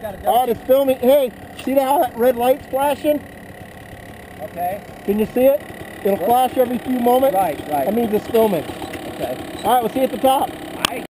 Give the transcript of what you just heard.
got to go. Oh, it's filming. Hey, see how that red light's flashing? Okay. Can you see it? It'll flash every few moments. Right. That means it's filming. Okay. All right, we'll see you at the top.